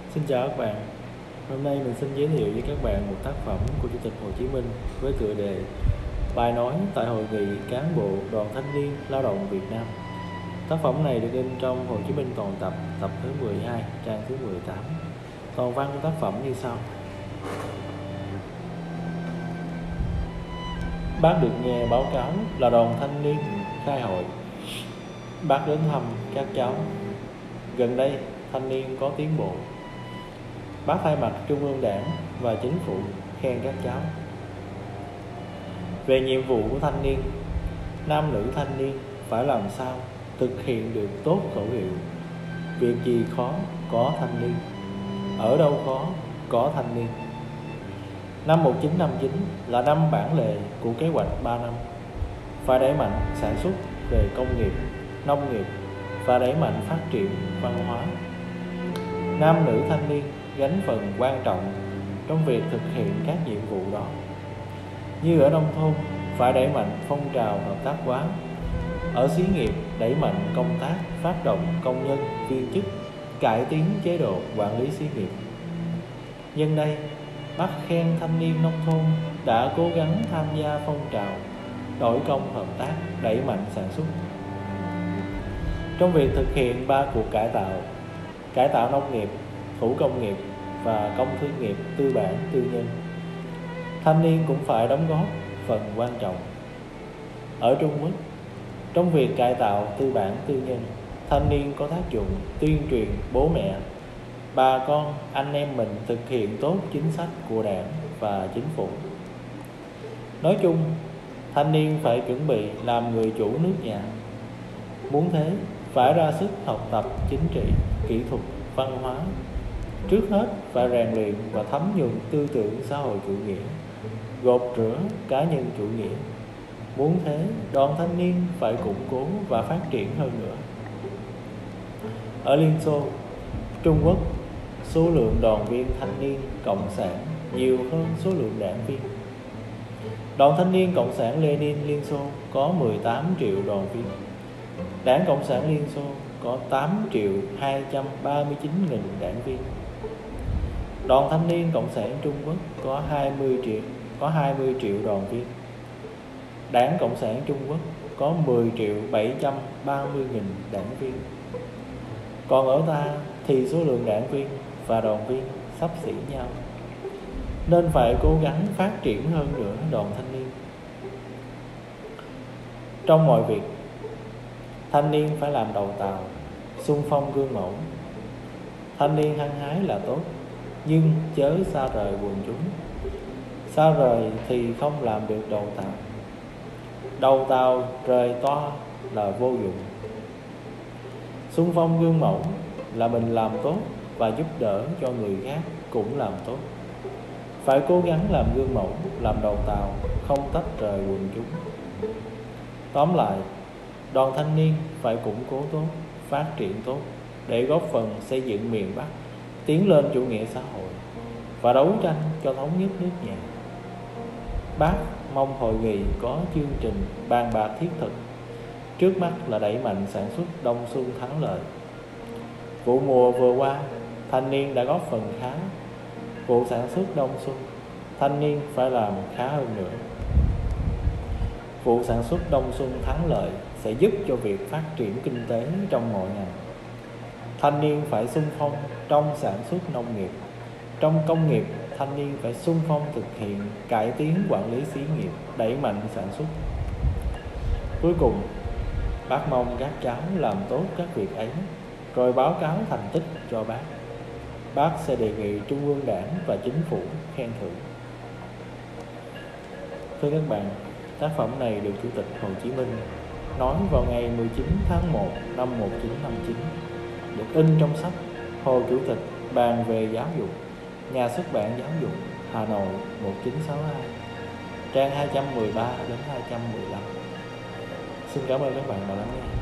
Xin chào các bạn. Hôm nay mình xin giới thiệu với các bạn một tác phẩm của Chủ tịch Hồ Chí Minh với tựa đề Bài nói tại Hội nghị Cán bộ Đoàn Thanh niên Lao động Việt Nam. Tác phẩm này được in trong Hồ Chí Minh toàn tập, tập thứ 12, trang thứ 18. Toàn văn của tác phẩm như sau. Bác được nghe báo cáo là đoàn thanh niên khai hội. Bác đến thăm các cháu. Gần đây, thanh niên có tiến bộ. Bác thay mặt Trung ương Đảng và Chính phủ khen các cháu. Về nhiệm vụ của thanh niên, nam nữ thanh niên phải làm sao thực hiện được tốt khẩu hiệu việc gì khó có thanh niên, ở đâu khó có thanh niên. Năm 1959 là năm bản lề của kế hoạch 3 năm. Phải đẩy mạnh sản xuất về công nghiệp, nông nghiệp và đẩy mạnh phát triển văn hóa. Nam nữ thanh niên gánh phần quan trọng trong việc thực hiện các nhiệm vụ đó. Như ở nông thôn, phải đẩy mạnh phong trào hợp tác hóa. Ở xí nghiệp, đẩy mạnh công tác phát động công nhân, viên chức, cải tiến chế độ quản lý xí nghiệp. Nhân đây, bác khen thanh niên nông thôn đã cố gắng tham gia phong trào đổi công hợp tác, đẩy mạnh sản xuất. Trong việc thực hiện 3 cuộc cải tạo nông nghiệp, thủ công nghiệp và công thương nghiệp tư bản tư nhân, thanh niên cũng phải đóng góp phần quan trọng. Ở Trung Quốc, trong việc cải tạo tư bản tư nhân, thanh niên có tác dụng tuyên truyền bố mẹ, bà con, anh em mình thực hiện tốt chính sách của Đảng và Chính phủ. Nói chung, thanh niên phải chuẩn bị làm người chủ nước nhà. Muốn thế, phải ra sức học tập chính trị, kỹ thuật, văn hóa. Trước hết phải rèn luyện và thấm nhuần tư tưởng xã hội chủ nghĩa, gột rửa cá nhân chủ nghĩa. Muốn thế, đoàn thanh niên phải củng cố và phát triển hơn nữa. Ở Liên Xô, Trung Quốc, số lượng đoàn viên thanh niên cộng sản nhiều hơn số lượng đảng viên. Đoàn thanh niên Cộng sản Lenin Liên Xô có 18 triệu đoàn viên. Đảng Cộng sản Liên Xô có 8.239.000 đảng viên. Đoàn thanh niên Cộng sản Trung Quốc có 20 triệu đoàn viên. Đảng Cộng sản Trung Quốc có 10.730.000 đảng viên. Còn ở ta thì số lượng đảng viên và đoàn viên xấp xỉ nhau, nên phải cố gắng phát triển hơn nữa đoàn thanh niên. Trong mọi việc, thanh niên phải làm đầu tàu, xung phong gương mẫu. Thanh niên hăng hái là tốt, nhưng chớ xa rời quần chúng. Xa rời thì không làm được đầu tàu. Đầu tàu rời toa là vô dụng. Xung phong gương mẫu là mình làm tốt và giúp đỡ cho người khác cũng làm tốt. Phải cố gắng làm gương mẫu, làm đầu tàu, không tách rời quần chúng. Tóm lại, đoàn thanh niên phải củng cố tốt, phát triển tốt để góp phần xây dựng miền Bắc tiến lên chủ nghĩa xã hội và đấu tranh cho thống nhất nước nhà. Bác mong hội nghị có chương trình bàn bạc thiết thực. Trước mắt là đẩy mạnh sản xuất đông xuân thắng lợi. Vụ mùa vừa qua, thanh niên đã góp phần khá. Vụ sản xuất đông xuân, thanh niên phải làm khá hơn nữa. Vụ sản xuất đông xuân thắng lợi sẽ giúp cho việc phát triển kinh tế trong mọi ngành. Thanh niên phải xung phong trong sản xuất nông nghiệp. Trong công nghiệp, thanh niên phải xung phong thực hiện cải tiến quản lý xí nghiệp, đẩy mạnh sản xuất. Cuối cùng, bác mong các cháu làm tốt các việc ấy, rồi báo cáo thành tích cho bác. Bác sẽ đề nghị Trung ương Đảng và Chính phủ khen thưởng. Thưa các bạn, tác phẩm này được Chủ tịch Hồ Chí Minh nói vào ngày 19 tháng 1 năm 1959, được in trong sách Hồ Chủ tịch bàn về giáo dục, Nhà xuất bản Giáo dục, Hà Nội 1962, trang 213 đến 215. Xin cảm ơn các bạn đã lắng nghe.